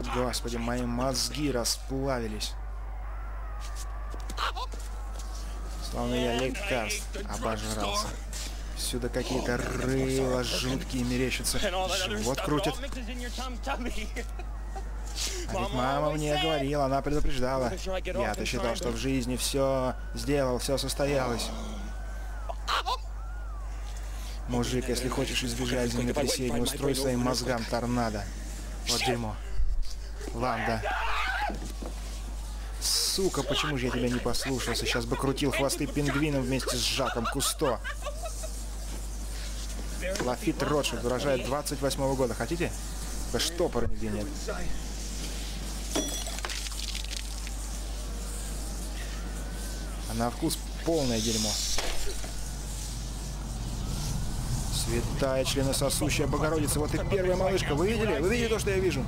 Господи, мои мозги расплавились. Словно я лекарств обожрался. Всюду какие-то рыла жуткие мерещатся. Живот крутит. А ведь мама мне говорила, она предупреждала. Я-то считал, что в жизни все сделал, все состоялось. Мужик, если хочешь избежать землетрясения, устрой своим мозгам торнадо. Вот дерьмо. Ванда. Сука, почему же я тебя не послушался? Сейчас бы крутил хвосты пингвином вместе с Жаком Кусто. Лафит Ротшильд урожает 28-го года. Хотите? Да штопора нигде нет. А на вкус полное дерьмо. Святая членососущая Богородица. Вот и первая малышка. Вы видели? Вы видели то, что я вижу?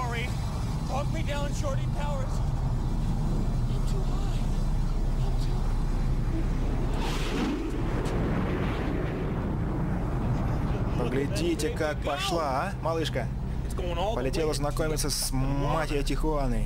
Поглядите, как пошла, а, малышка? Полетела знакомиться с матью Тихуаной.